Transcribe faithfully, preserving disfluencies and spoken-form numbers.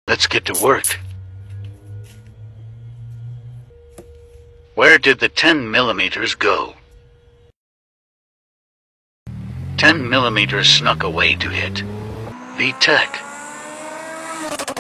Let's get to work. Where did the ten millimeters go? ten millimeters snuck away to hit V-Tech.